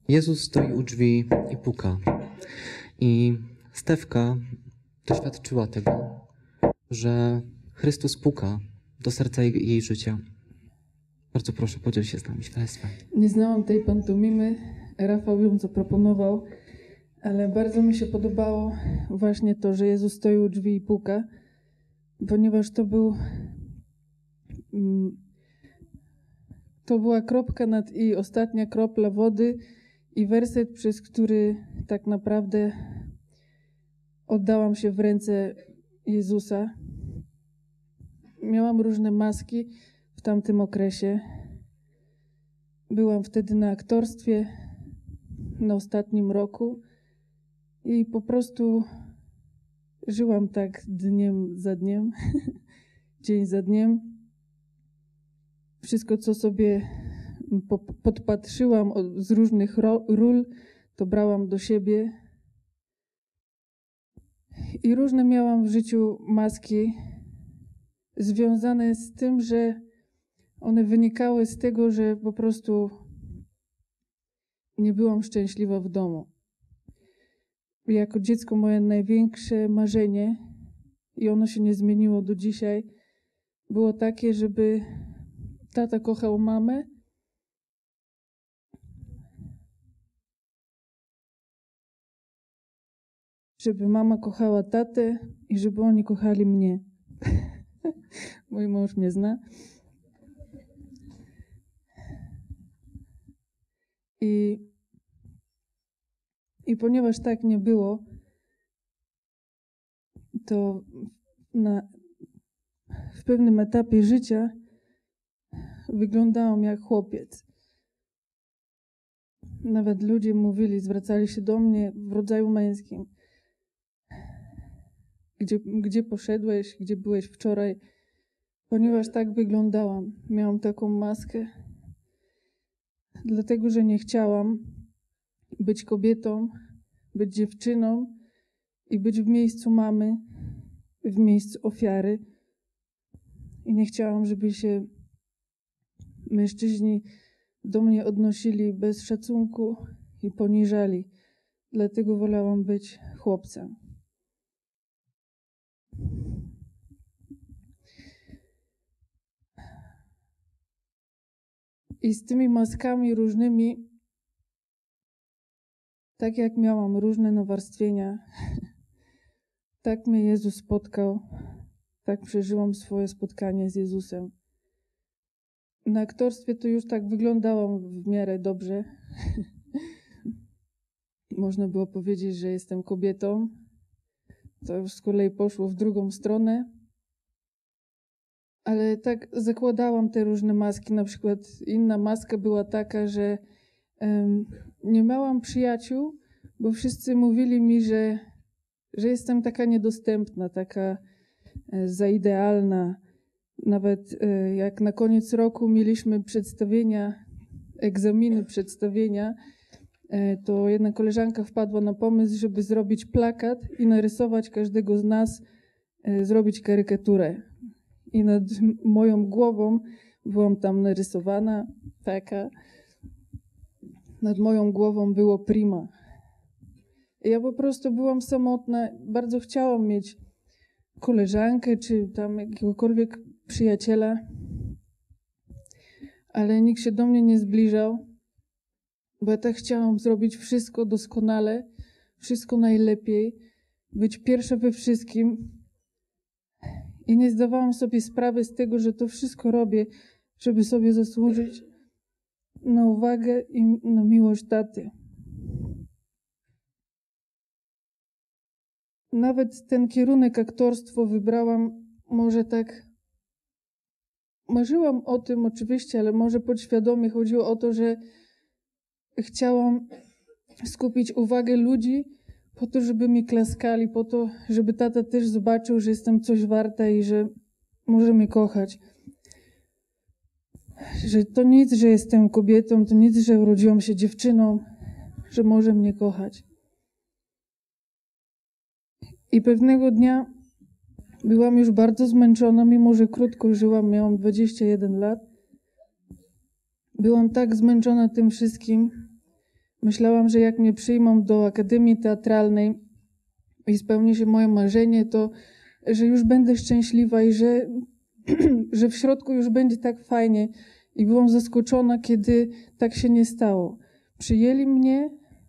Jezus stoi u drzwi i puka. I Stefka doświadczyła tego, że Chrystus puka do serca jej życia. Bardzo proszę, podziel się z nami świadectwem. Nie znałam tej pantomimy, Rafał ją zaproponował, ale bardzo mi się podobało właśnie to, że Jezus stoi u drzwi i puka, ponieważ to była kropka nad i, ostatnia kropla wody i werset, przez który tak naprawdę oddałam się w ręce Jezusa. Miałam różne maski w tamtym okresie. Byłam wtedy na aktorstwie na ostatnim roku i po prostu żyłam tak dniem za dniem, dzień za dniem. Wszystko, co sobie podpatrzyłam z różnych ról, to brałam do siebie. I różne miałam w życiu maski związane z tym, że one wynikały z tego, że po prostu nie byłam szczęśliwa w domu. Jako dziecko moje największe marzenie, i ono się nie zmieniło do dzisiaj, było takie, żeby tata kochał mamę, żeby mama kochała tatę i żeby oni kochali mnie. Mój mąż mnie zna. I ponieważ tak nie było, to w pewnym etapie życia wyglądałam jak chłopiec. Nawet ludzie mówili, zwracali się do mnie w rodzaju męskim. Gdzie poszedłeś, gdzie byłeś wczoraj? Ponieważ tak wyglądałam. Miałam taką maskę. Dlatego, że nie chciałam być kobietą, być dziewczyną i być w miejscu mamy, w miejscu ofiary. I nie chciałam, żeby się mężczyźni do mnie odnosili bez szacunku i poniżali. Dlatego wolałam być chłopcem. I z tymi maskami różnymi, tak jak miałam różne nawarstwienia, tak mnie Jezus spotkał, tak przeżyłam swoje spotkanie z Jezusem. Na aktorstwie to już tak wyglądałam w miarę dobrze. Można było powiedzieć, że jestem kobietą. To już z kolei poszło w drugą stronę. Ale tak zakładałam te różne maski. Na przykład inna maska była taka, że nie miałam przyjaciół, bo wszyscy mówili mi, że jestem taka niedostępna, taka za idealna. Nawet jak na koniec roku mieliśmy przedstawienia, to jedna koleżanka wpadła na pomysł, żeby zrobić plakat i narysować każdego z nas, zrobić karykaturę. I nad moją głową byłam tam narysowana, taka. Nad moją głową było Prima. I ja po prostu byłam samotna. Bardzo chciałam mieć koleżankę, czy tam jakiegokolwiek przyjaciela. Ale nikt się do mnie nie zbliżał. Bo ja tak chciałam zrobić wszystko doskonale, wszystko najlepiej. Być pierwsza we wszystkim. I nie zdawałam sobie sprawy z tego, że to wszystko robię, żeby sobie zasłużyć na uwagę i na miłość taty. Nawet ten kierunek aktorstwo wybrałam, może tak, marzyłam o tym oczywiście, ale może podświadomie chodziło o to, że chciałam skupić uwagę ludzi po to, żeby mi klaskali, po to, żeby tata też zobaczył, że jestem coś warta i że może mnie kochać. Że to nic, że jestem kobietą, to nic, że urodziłam się dziewczyną, że może mnie kochać. I pewnego dnia byłam już bardzo zmęczona, mimo że krótko żyłam, miałam 21 lat. Byłam tak zmęczona tym wszystkim, Myślałam, że jak mnie przyjmą do Akademii Teatralnej i spełni się moje marzenie, to że już będę szczęśliwa i że w środku już będzie tak fajnie. I byłam zaskoczona, kiedy tak się nie stało. Przyjęli mnie,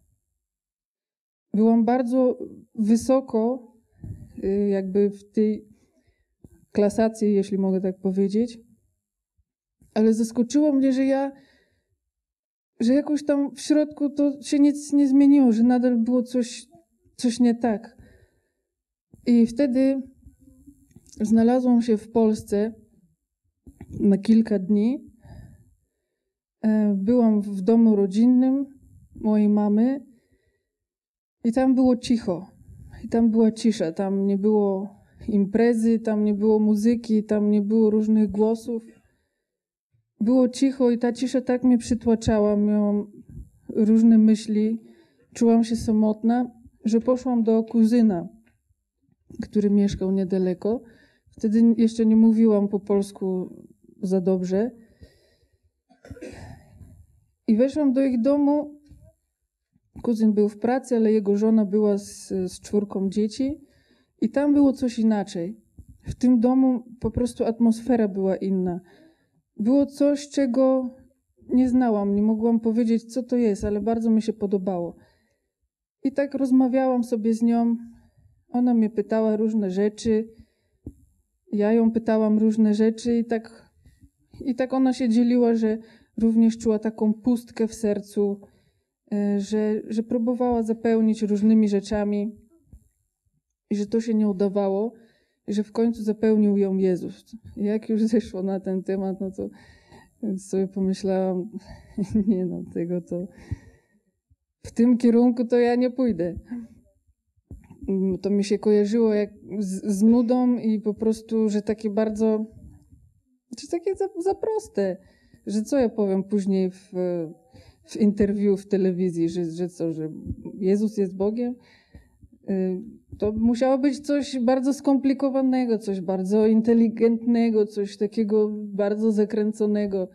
byłam bardzo wysoko, jakby w tej klasacji, jeśli mogę tak powiedzieć, ale zaskoczyło mnie, że jakoś tam w środku to się nic nie zmieniło, że nadal było coś nie tak. I wtedy znalazłam się w Polsce na kilka dni. Byłam w domu rodzinnym mojej mamy i tam było cicho. I tam była cisza. Tam nie było imprezy, tam nie było muzyki, tam nie było różnych głosów. Było cicho i ta cisza tak mnie przytłaczała. Miałam różne myśli. Czułam się samotna, że poszłam do kuzyna, który mieszkał niedaleko. Wtedy jeszcze nie mówiłam po polsku za dobrze. I weszłam do ich domu. Kuzyn był w pracy, ale jego żona była z 4 dzieci. I tam było coś inaczej. W tym domu po prostu atmosfera była inna. Było coś, czego nie znałam. Nie mogłam powiedzieć, co to jest, ale bardzo mi się podobało. I tak rozmawiałam sobie z nią. Ona mnie pytała różne rzeczy. Ja ją pytałam różne rzeczy i tak ona się dzieliła, że również czuła taką pustkę w sercu, że próbowała zapełnić różnymi rzeczami i że to się nie udawało, i że w końcu zapełnił ją Jezus. I jak już zeszło na ten temat, no to sobie pomyślałam, nie no, tego to w tym kierunku to ja nie pójdę. To mi się kojarzyło jak z nudą i po prostu, że takie bardzo, że takie za proste, że co ja powiem później w interwiu w telewizji, że Jezus jest Bogiem. To musiało być coś bardzo skomplikowanego, coś bardzo inteligentnego, coś takiego bardzo zakręconego,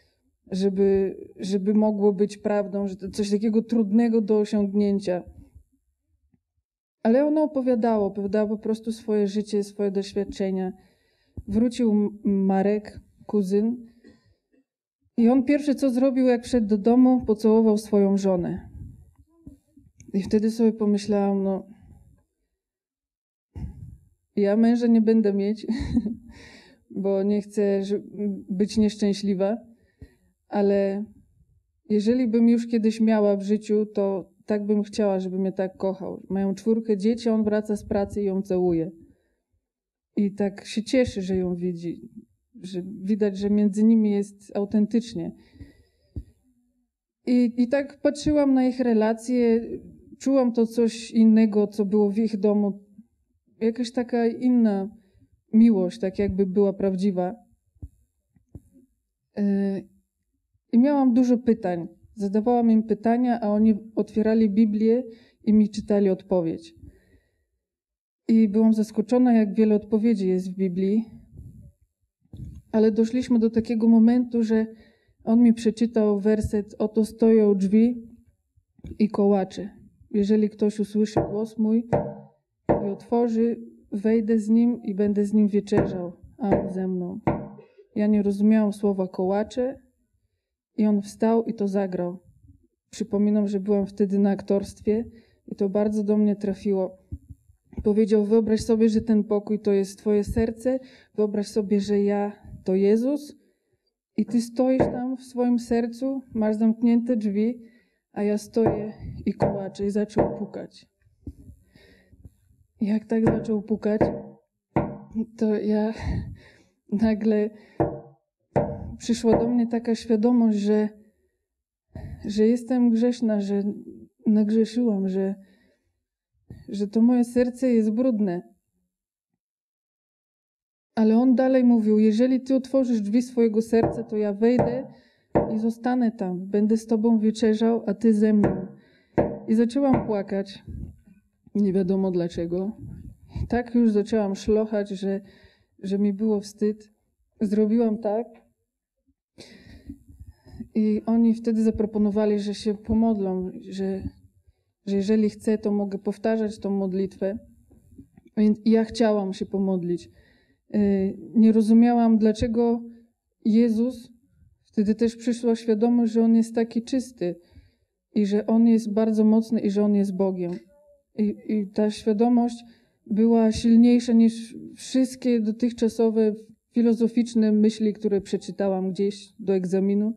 żeby mogło być prawdą, że to coś takiego trudnego do osiągnięcia. Ale ona opowiadała po prostu swoje życie, swoje doświadczenia. Wrócił Marek, kuzyn, i on pierwsze co zrobił, jak wszedł do domu, pocałował swoją żonę. I wtedy sobie pomyślałam, no ja męża nie będę mieć, bo nie chcę być nieszczęśliwa, ale jeżeli bym już kiedyś miała w życiu, to tak bym chciała, żeby mnie tak kochał. Mają 4 dzieci, on wraca z pracy i ją całuje. I tak się cieszy, że ją widzi, że widać, że między nimi jest autentycznie. I tak patrzyłam na ich relacje, czułam to coś innego, co było w ich domu. Jakaś taka inna miłość, tak jakby była prawdziwa. I miałam dużo pytań. Zadawałam im pytania, a oni otwierali Biblię i mi czytali odpowiedź. I byłam zaskoczona, jak wiele odpowiedzi jest w Biblii. Ale doszliśmy do takiego momentu, że on mi przeczytał werset: oto stoją drzwi i kołacze. Jeżeli ktoś usłyszy głos mój i otworzy, wejdę z nim i będę z nim wieczerzał, a on ze mną. Ja nie rozumiałam słowa kołacze i on wstał i to zagrał. Przypominam, że byłam wtedy na aktorstwie i to bardzo do mnie trafiło. Powiedział: wyobraź sobie, że ten pokój to jest twoje serce, wyobraź sobie, że ja to Jezus i ty stoisz tam w swoim sercu, masz zamknięte drzwi, a ja stoję i kołaczę. I zaczął pukać. Jak tak zaczął pukać, to ja nagle przyszła do mnie taka świadomość, że jestem grzeszna, że nagrzeszyłam, że to moje serce jest brudne. Ale on dalej mówił: jeżeli ty otworzysz drzwi swojego serca, to ja wejdę i zostanę tam. Będę z tobą wieczerzał, a ty ze mną. I zaczęłam płakać. Nie wiadomo dlaczego. Tak już zaczęłam szlochać, że mi było wstyd. Zrobiłam tak. I oni wtedy zaproponowali, że się pomodlą, że jeżeli chcę, to mogę powtarzać tą modlitwę. Więc ja chciałam się pomodlić. Nie rozumiałam, dlaczego Jezus, wtedy też przyszła świadomość, że On jest taki czysty i że On jest bardzo mocny i że On jest Bogiem. I ta świadomość była silniejsza niż wszystkie dotychczasowe filozoficzne myśli, które przeczytałam gdzieś do egzaminu.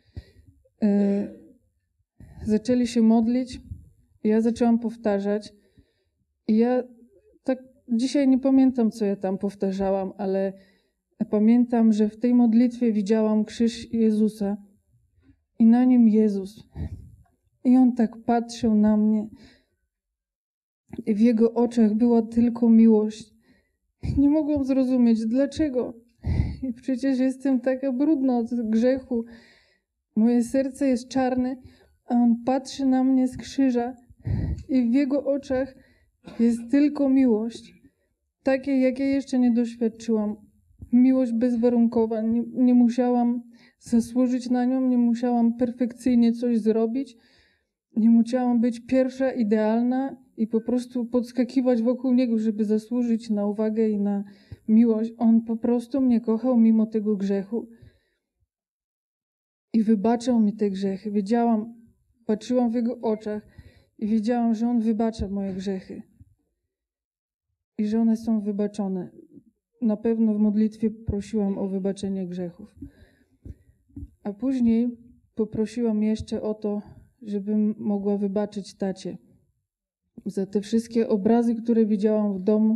Zaczęli się modlić, ja zaczęłam powtarzać i ja tak dzisiaj nie pamiętam, co ja tam powtarzałam, ale pamiętam, że w tej modlitwie widziałam krzyż Jezusa i na nim Jezus. I On tak patrzył na mnie i w Jego oczach była tylko miłość. Nie mogłam zrozumieć, dlaczego. I przecież jestem taka brudna od grzechu. Moje serce jest czarne, a On patrzy na mnie z krzyża i w Jego oczach jest tylko miłość. Takiej, jakiej jeszcze nie doświadczyłam. Miłość bezwarunkowa. Nie musiałam zasłużyć na nią, nie musiałam perfekcyjnie coś zrobić. Nie musiałam być pierwsza, idealna i po prostu podskakiwać wokół Niego, żeby zasłużyć na uwagę i na miłość. On po prostu mnie kochał mimo tego grzechu i wybaczał mi te grzechy. Wiedziałam, patrzyłam w Jego oczach i wiedziałam, że On wybacza moje grzechy i że one są wybaczone. Na pewno w modlitwie prosiłam o wybaczenie grzechów. A później poprosiłam jeszcze o to, żebym mogła wybaczyć tacie za te wszystkie obrazy, które widziałam w domu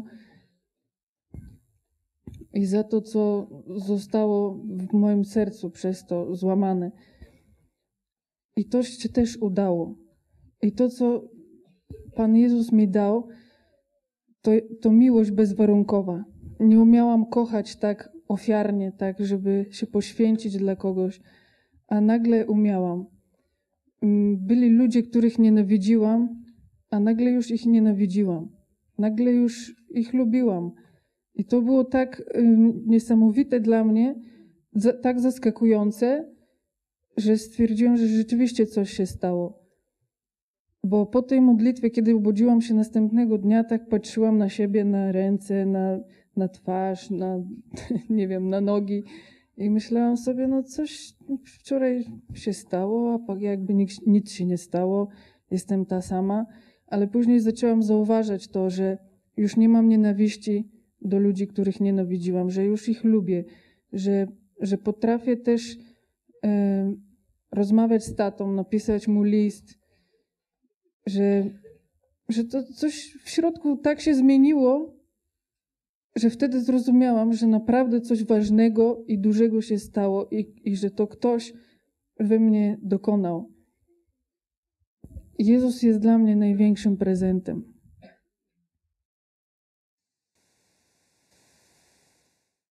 i za to, co zostało w moim sercu przez to złamane. I to się też udało. I to, co Pan Jezus mi dał, to miłość bezwarunkowa. Nie umiałam kochać tak ofiarnie, tak, żeby się poświęcić dla kogoś, a nagle umiałam. Byli ludzie, których nienawidziłam, a nagle już ich nienawidziłam. Nagle już ich lubiłam. I to było tak niesamowite dla mnie, tak zaskakujące, że stwierdziłam, że rzeczywiście coś się stało. Bo po tej modlitwie, kiedy obudziłam się następnego dnia, tak patrzyłam na siebie, na ręce, na twarz, nie wiem, na nogi i myślałam sobie, no coś wczoraj się stało, a jakby nic się nie stało, jestem ta sama. Ale później zaczęłam zauważać to, że już nie mam nienawiści do ludzi, których nienawidziłam, że już ich lubię, że potrafię też rozmawiać z tatą, napisać mu list, że to coś w środku tak się zmieniło, że wtedy zrozumiałam, że naprawdę coś ważnego i dużego się stało i że to ktoś we mnie dokonał. Jezus jest dla mnie największym prezentem.